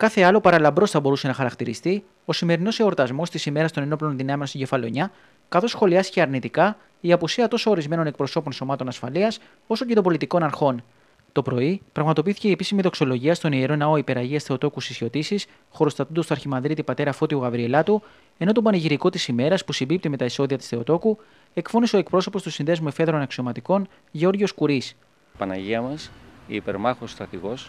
Κάθε άλλο παραλαμπρός θα μπορούσε να χαρακτηριστεί ο σημερινός εορτασμός της ημέρας των ενόπλων δυνάμεων στην Κεφαλονιά, καθώς σχολιάστηκε αρνητικά η απουσία τόσο ορισμένων εκπροσώπων σωμάτων ασφαλείας όσο και των πολιτικών αρχών. Το πρωί πραγματοποιήθηκε η επίσημη δοξολογία στον Ιερό Ναό Υπεραγίας Θεοτόκου Σισιωτήσης, χωροστατούντος του Αρχιμανδρίτη πατέρα Φώτιου Γαβριελάτου, ενώ τον πανηγυρικό της ημέρας που συμπίπτει με τα εισόδια της Θεοτόκου, εκφώνησε ο εκπρόσωπος του Συνδέσμου Εφέδρων Αξιωματικών Γεώργιος Κουρής. Παναγία μας, η υπερμάχος στρατηγός,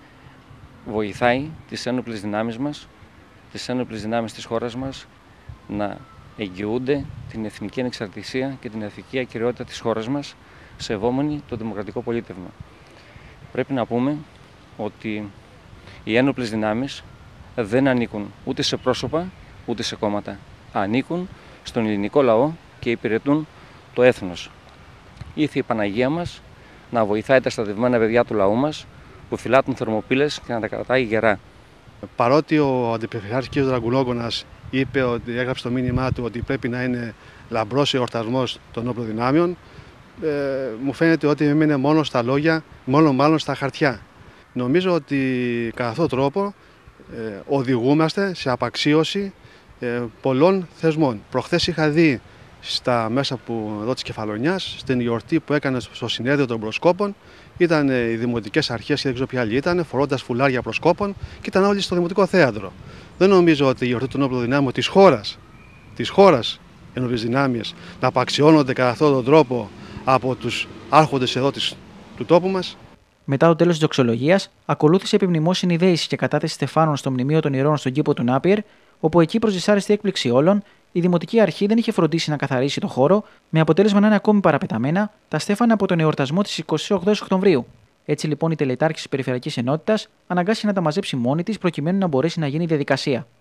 βοηθάει τις ένοπλες δυνάμεις μας, τις ένοπλες δυνάμεις της χώρας μας να εγγυούνται την εθνική ανεξαρτησία και την εθνική ακεραιότητα της χώρας μας, σεβόμενοι το δημοκρατικό πολίτευμα. Πρέπει να πούμε ότι οι ένοπλες δυνάμεις δεν ανήκουν ούτε σε πρόσωπα ούτε σε κόμματα. Ανήκουν στον ελληνικό λαό και υπηρετούν το έθνος. Ήρθε η Παναγία μας να βοηθάει τα στρατευμένα παιδιά του λαού μας που φυλάτουν θερμοπύλες και να τα κρατάει γερά. Παρότι ο Αντιπεριφερειάρχης κ. Δραγκουλόγκονας είπε ότι έγραψε το μήνυμά του ότι πρέπει να είναι λαμπρός εορτασμός των όπλων δυνάμεων, μου φαίνεται ότι έμεινε μόνο στα λόγια, μάλλον στα χαρτιά. Νομίζω ότι κατά αυτόν τον τρόπο οδηγούμαστε σε απαξίωση πολλών θεσμών. Προχθές είχα δει στα μέσα εδώ της Κεφαλονιάς, στην γιορτή που έκανε στο συνέδριο των προσκόπων, ήταν οι δημοτικές αρχές και δεν ξέρω ποιοι άλλοι ήταν, φορώντας φουλάρια προσκόπων και ήταν όλοι στο Δημοτικό Θέατρο. Δεν νομίζω ότι η γιορτή των όπλων δυνάμεων της χώρας ενόπλες δυνάμεις να απαξιώνονται κατά αυτόν τον τρόπο από τους άρχοντες εδώ του τόπου μας. Μετά το τέλος της δοξολογίας, ακολούθησε επιμνημόσυνη δέηση και κατάθεση στεφάνων στο μνημείο των Ηρών στον κήπο του Νάπιερ, όπου εκεί, προς δυσάρεστη έκπληξη όλων, η Δημοτική Αρχή δεν είχε φροντίσει να καθαρίσει το χώρο, με αποτέλεσμα να είναι ακόμη παραπεταμένα τα στέφανα από τον εορτασμό της 28 Οκτωβρίου. Έτσι λοιπόν η τελετάρχη της Περιφερειακής Ενότητας αναγκάστηκε να τα μαζέψει μόνη της προκειμένου να μπορέσει να γίνει η διαδικασία.